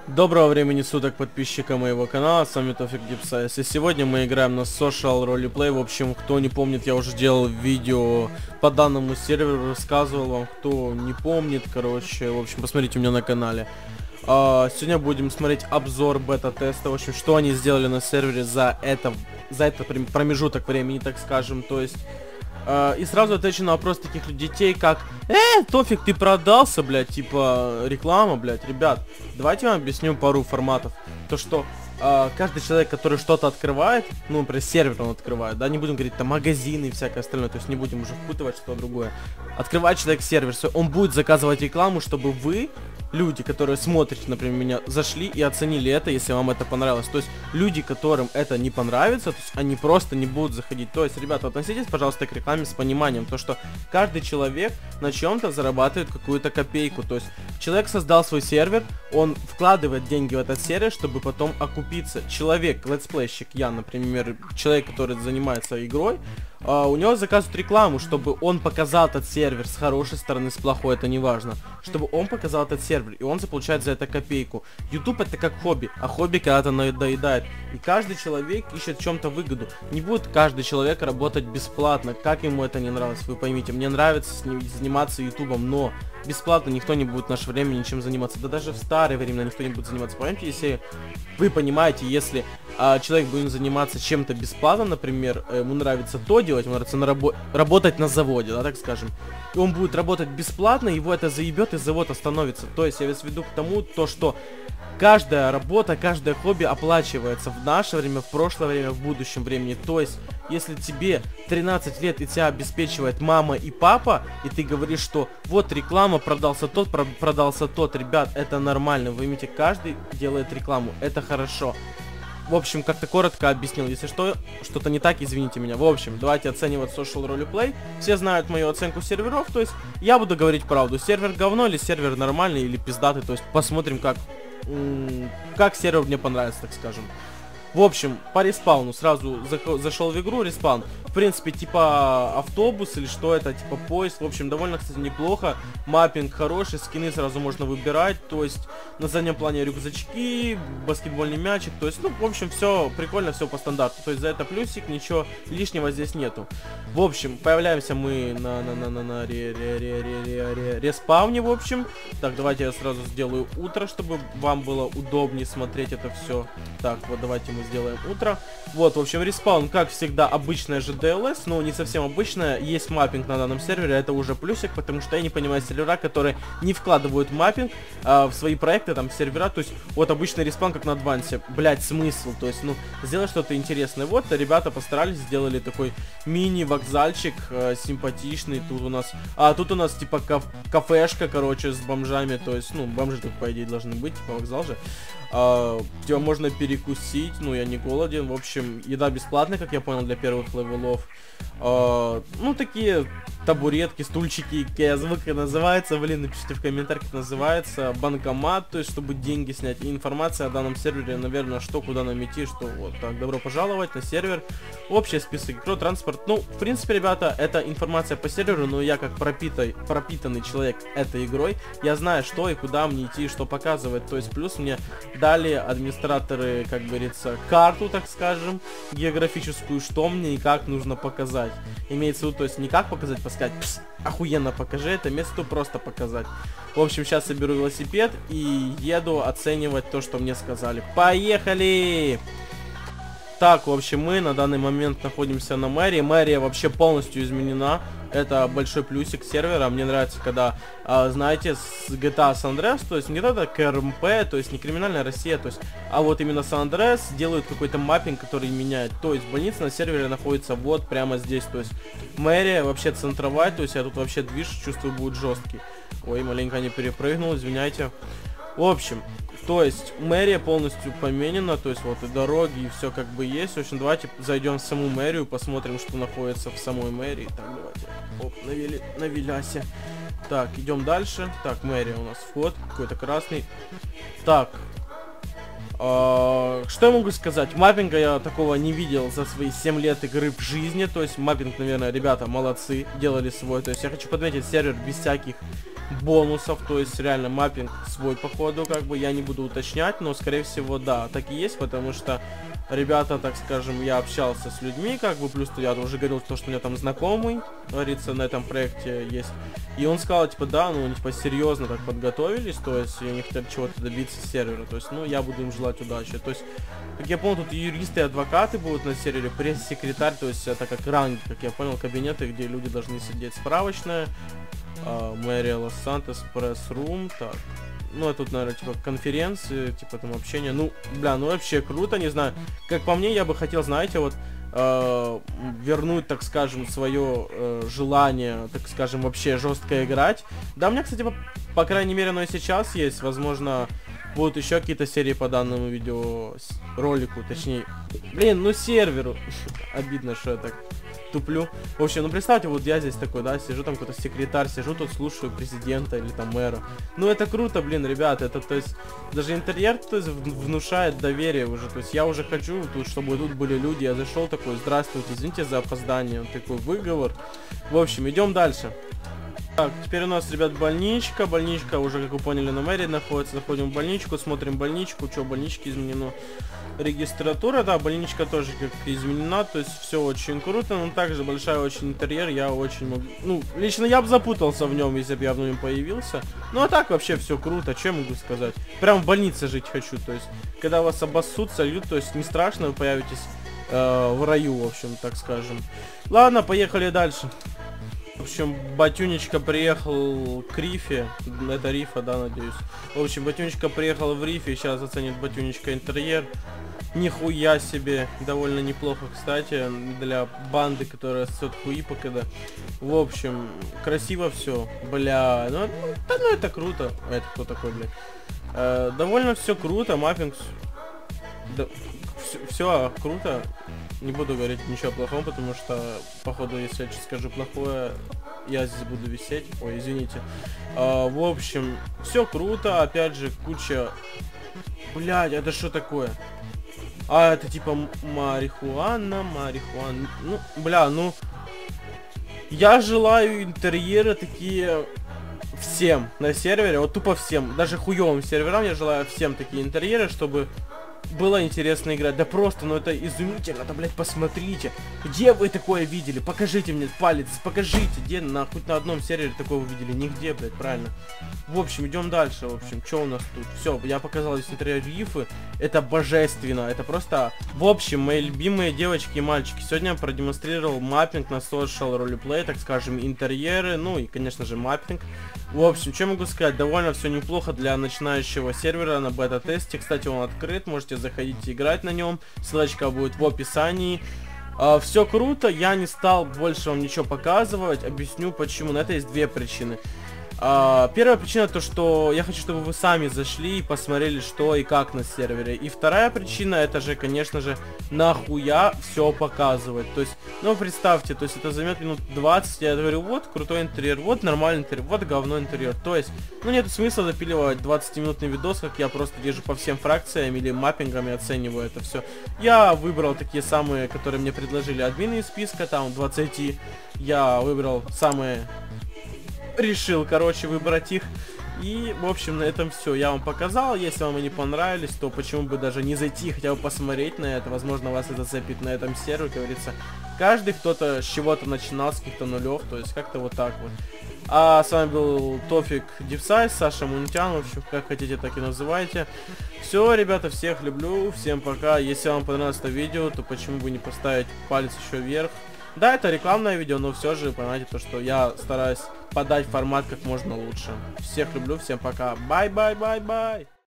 Доброго времени суток, подписчикам моего канала, с вами Тофик Дипсайс, и сегодня мы играем на Social Roleplay. В общем, кто не помнит, я уже делал видео по данному серверу, рассказывал вам, кто не помнит, короче, в общем, посмотрите у меня на канале. Сегодня будем смотреть обзор бета-теста, в общем, что они сделали на сервере за это промежуток времени, так скажем, то есть... И сразу отвечу на вопрос таких детей, как Тофик, ты продался, блядь, типа реклама, блядь. Ребят, давайте я вам объясню пару форматов. То, что каждый человек, который что-то открывает, ну, например, сервер он открывает, да, не будем говорить там магазины и всякое остальное, то есть не будем уже впутывать что-то другое. Открывает человек сервер, он будет заказывать рекламу, чтобы вы, люди, которые смотрите, например, меня, зашли и оценили это, если вам это понравилось. То есть люди, которым это не понравится, то есть они просто не будут заходить. То есть, ребята, относитесь, пожалуйста, к рекламе с пониманием, то что каждый человек на чем-то зарабатывает какую-то копейку. То есть человек создал свой сервер, он вкладывает деньги в этот сервер, чтобы потом окупиться. Человек, летсплейщик, я, например, человек, который занимается игрой, у него заказывают рекламу, чтобы он показал этот сервер с хорошей стороны, с плохой, это не важно. Чтобы он показал этот сервер, и он получает за это копейку. YouTube это как хобби, а хобби когда-то надоедает. И каждый человек ищет в чем-то выгоду. Не будет каждый человек работать бесплатно, как ему это не нравится, вы поймите. Мне нравится заниматься ютубом, но бесплатно никто не будет в наше время ничем заниматься. Да даже в старое время никто не будет заниматься. Понимаете, если вы понимаете, если человек будет заниматься чем-то бесплатно, например, ему нравится то делать, ему нравится работать на заводе, да, так скажем, и он будет работать бесплатно, его это заебет, и завод остановится. То есть я веду к тому, то что каждая работа, каждое хобби оплачивается в наше время, в прошлое время, в будущем времени. То есть, если тебе 13 лет и тебя обеспечивает мама и папа, и ты говоришь, что вот реклама, продался тот, ребят, это нормально. Вы видите, каждый делает рекламу, это хорошо. В общем, как-то коротко объяснил. Если что-то не так, извините меня. В общем, давайте оценивать Social Roleplay. Все знают мою оценку серверов, то есть я буду говорить правду. Сервер говно или сервер нормальный или пиздатый, то есть посмотрим, как сервер мне понравится, так скажем. В общем, по респауну сразу зашел в игру, респаун. В принципе, типа автобус или что это, типа поезд. В общем, довольно, кстати, неплохо. Маппинг хороший, скины сразу можно выбирать. То есть, на заднем плане рюкзачки, баскетбольный мячик. То есть, ну, в общем, все прикольно, все по стандарту. То есть, за это плюсик, ничего лишнего здесь нету. В общем, появляемся мы на респауне, в общем. Так, давайте я сразу сделаю утро, чтобы вам было удобнее смотреть это все. Так, вот давайте мы сделаем утро. Вот, в общем, респаун, как всегда, обычная же DLS, но не совсем обычная. Есть маппинг на данном сервере, это уже плюсик, потому что я не понимаю сервера, которые не вкладывают маппинг в свои проекты, там, сервера. То есть, вот обычный респаун, как на адвансе. Блять, смысл, то есть, ну, сделать что-то интересное. Вот, ребята постарались, сделали такой мини-вокзальчик, симпатичный. Тут у нас, типа, кафешка, короче, с бомжами, то есть, ну, бомжи тут, по идее, должны быть, типа, вокзал же. Где можно перекусить, ну я не голоден, в общем, еда бесплатная, как я понял, для первых левелов. Ну такие табуретки, стульчики, как называется, блин, напишите в комментариях, как называется, банкомат, то есть чтобы деньги снять, и информация о данном сервере, наверное, что, куда нам идти, что вот так, добро пожаловать на сервер, общий список игр, транспорт, ну, в принципе, ребята, это информация по серверу, но я как пропитанный человек этой игрой, я знаю, что и куда мне идти, что показывать, то есть плюс мне дали администраторы, как говорится, карту, так скажем, географическую, что мне и как нужно показать. Имеется в виду, то есть не как показать, сказать, охуенно покажи это место, просто показать. В общем, сейчас соберу велосипед и еду оценивать то, что мне сказали. Поехали! Так, в общем, мы на данный момент находимся на мэрии. Мэрия вообще полностью изменена. Это большой плюсик сервера. Мне нравится, когда, знаете, с GTA San Andreas, то есть не это КРМП, то есть не криминальная Россия, то есть, а вот именно San Andreas делают какой-то маппинг, который меняет. То есть больница на сервере находится вот прямо здесь. То есть мэрия вообще центровая, то есть я тут вообще движ, чувствую, будет жесткий. Ой, маленько не перепрыгнул, извиняйте. В общем, то есть мэрия полностью поменена, то есть вот и дороги, и все как бы есть. В общем, давайте зайдем в саму мэрию, посмотрим, что находится в самой мэрии. Так, давайте. Оп, навеляся. Так, идем дальше. Так, мэрия у нас вход, какой-то красный. Так. Что я могу сказать? Маппинга я такого не видел за свои 7 лет игры в жизни. То есть маппинг, наверное, ребята молодцы, делали свой. То есть я хочу подметить, сервер без всяких бонусов, то есть реально маппинг свой походу, как бы я не буду уточнять, но скорее всего да, так и есть, потому что ребята, так скажем, я общался с людьми, как бы, плюс я уже говорил то, что у меня там знакомый, говорится, на этом проекте есть, и он сказал, типа, да, ну, типа, серьезно так подготовились, то есть они хотят чего-то добиться с сервера, то есть, ну, я буду им желать удачи, то есть, как я понял, тут и юристы, и адвокаты будут на сервере, пресс-секретарь, то есть это как ранги, как я понял, кабинеты, где люди должны сидеть, справочная, мэрия Лос-Сантос, пресс-рум, так, ну, это тут, наверное, типа конференции, типа там общения, ну, бля, ну вообще круто, не знаю, как по мне, я бы хотел, знаете, вот, вернуть, так скажем, свое желание, так скажем, вообще жестко играть. Да, у меня, кстати, по крайней мере, оно и сейчас есть, возможно, будут еще какие-то серии по данному видеоролику, точнее, блин, ну серверу, обидно, что я так туплю. В общем, ну представьте, вот я здесь такой, да, сижу, там какой-то секретарь, сижу тут, слушаю президента или там мэра. Ну это круто, блин, ребята, это, то есть, даже интерьер, то есть, внушает доверие уже, то есть, я уже хочу тут, чтобы тут были люди, я зашел такой, здравствуйте, извините за опоздание, он такой, выговор. В общем, идем дальше. Так, теперь у нас, ребят, больничка. Больничка уже, как вы поняли, на мэрии находится. Заходим в больничку, смотрим больничку. Что, больнички изменено? Регистратура, да, больничка тоже как изменена. То есть все очень круто. Но также большая очень интерьер. Я очень могу... Ну, лично я бы запутался в нем, если бы я в нем появился. Ну, а так вообще все круто. Что я могу сказать? Прям в больнице жить хочу. То есть, когда вас обоссут, сольют, то есть не страшно, вы появитесь в раю, в общем, так скажем. Ладно, поехали дальше. В общем, Батюнечка приехал к Рифе. Это Рифа, да, надеюсь. В общем, Батюнечка приехал в Рифе. Сейчас оценит Батюнечка интерьер. Нихуя себе. Довольно неплохо, кстати, для банды, которая сосет хуи покуда. В общем, красиво все. Бля, ну, да, ну это круто. Это кто такой, бля? Довольно все круто. Маппинг. Да, все круто. Не буду говорить ничего плохого, потому что, походу, если я скажу плохое, я здесь буду висеть. Ой, извините. В общем, все круто. Опять же, куча... Блядь, это что такое? А, это типа марихуана. Ну, бля, ну... Я желаю интерьеры такие... Всем на сервере, вот тупо всем. Даже хуёвым серверам я желаю всем такие интерьеры, чтобы... Было интересно играть. Да просто, ну это изумительно. Да, блядь, посмотрите. Где вы такое видели? Покажите мне палец. Покажите. Где хоть на одном сервере такого вы видели? Нигде, блядь, правильно. В общем, идем дальше. В общем, что у нас тут? Все, я показал здесь интерьер Рифы. Это божественно. Это просто... В общем, мои любимые девочки и мальчики. Сегодня я продемонстрировал маппинг на social roleplay, так скажем, интерьеры. Ну и, конечно же, маппинг. В общем, что могу сказать? Довольно все неплохо для начинающего сервера на бета-тесте. Кстати, он открыт. Можете заходить и играть на нем. Ссылочка будет в описании. Все круто. Я не стал больше вам ничего показывать. Объясню почему. На это есть две причины. Первая причина то, что я хочу, чтобы вы сами зашли и посмотрели, что и как на сервере. И вторая причина, это же, конечно же, нахуя все показывать. То есть, ну, представьте, то есть это займет минут 20, я говорю, вот крутой интерьер, вот нормальный интерьер, вот говно интерьер. То есть, ну, нет смысла запиливать 20-минутный видос, как я просто езжу по всем фракциям или маппингам и оцениваю это все. Я выбрал такие самые, которые мне предложили админы из списка, там 20. Я выбрал самые... Решил, короче, выбрать их. И, в общем, на этом все. Я вам показал. Если вам они понравились, то почему бы даже не зайти, хотя бы посмотреть на это. Возможно, вас это зацепит на этом сервере, как говорится. Каждый кто-то с чего-то начинал, с каких-то нулев. То есть, как-то вот так вот. А с вами был Тофик Дипсайз, Саша Мунтян. В общем, как хотите, так и называйте. Все, ребята, всех люблю. Всем пока. Если вам понравилось это видео, то почему бы не поставить палец еще вверх. Да, это рекламное видео, но все же, понимаете, то, что я стараюсь подать формат как можно лучше. Всех люблю, всем пока. Бай-бай-бай-бай.